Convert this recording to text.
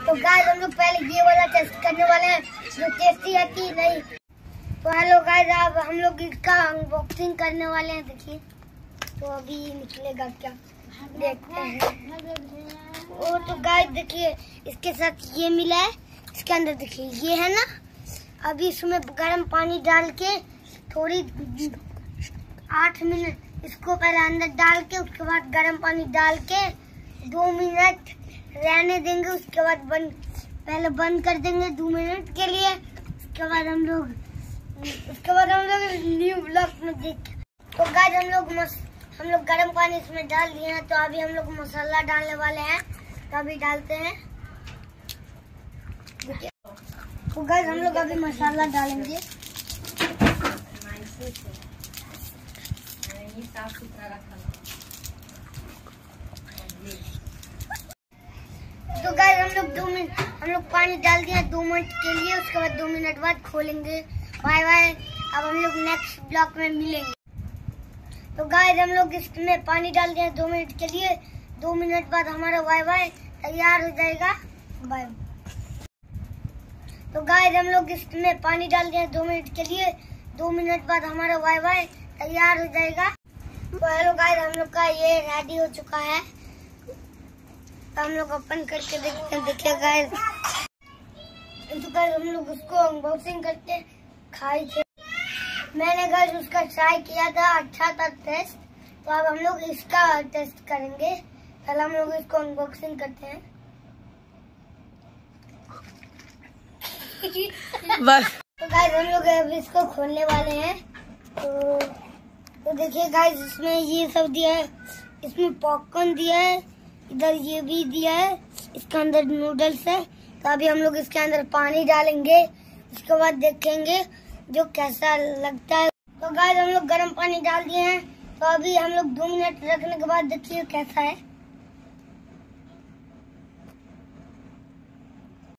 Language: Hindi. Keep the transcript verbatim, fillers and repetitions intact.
तो गाइस हम लोग पहले ये वाला टेस्ट करने वाले हैं जो टेस्टी है कि नहीं। तो हेलो गाइस, अब हम लोग इसका अनबॉक्सिंग करने वाले हैं। देखिए तो अभी निकलेगा क्या, देखते हैं। ओ तो गाइस देखिए इसके साथ ये मिला है। इसके अंदर देखिए ये है ना, अभी इसमें गर्म पानी डाल के थोड़ी आठ मिनट इसको पहले अंदर डाल के उसके बाद गर्म पानी डाल के दो मिनट रहने देंगे। उसके बाद बंद पहले बंद कर देंगे दो मिनट के लिए। उसके बाद हम लोग उसके बाद हम लोग न्यू ब्लॉग में देख। तो गाइस हम लोग मस, हम लोग गर्म पानी इसमें डाल दिए हैं। तो अभी हम लोग मसाला डालने वाले हैं, तो अभी डालते हैं। तो गाइस हम लोग अभी मसाला डालेंगे। साफ सुथरा रखा। तो गाइस हम लोग दो मिनट हम लोग पानी डाल दिया दो मिनट के लिए। उसके बाद दो मिनट बाद खोलेंगे। Bye bye. अब हम लोग नेक्स्ट ब्लॉक में मिलेंगे। तो गाइस हम लोग इसमें पानी डाल दिया दो मिनट के लिए। दो मिनट बाद हमारा वाई वाई तैयार हो जाएगा। बाय। तो गाइस हम लोग इसमें पानी डाल दिया दो मिनट के लिए। दो मिनट बाद हमारा वाई वाई तैयार हो जाएगा। तो हेलो गाइस हम लोग का ये रेडी हो चुका है। तो हम लोग ओपन करके देखते हैं। देखिए गाइस, तो गाइस हम लोग उसको अनबॉक्सिंग करके खाई थे। मैंने गाइस उसका ट्राई किया था, अच्छा था टेस्ट। तो अब हम लोग इसका टेस्ट करेंगे। पहले हम लोग इसको अनबॉक्सिंग करते हैं। बस। तो गाइस हम लोग अब इसको खोलने वाले हैं। तो तो देखिए गाइस इसमें ये सब दिया है। इसमें पॉपकॉर्न दिया है, इधर ये भी दिया है। इसके अंदर नूडल्स है। तो अभी हम लोग इसके अंदर पानी डालेंगे। उसके बाद देखेंगे जो कैसा लगता है। तो गाइस हम लोग गर्म पानी डाल दिए हैं। तो अभी हम लोग दो मिनट रखने के बाद देखिए कैसा है।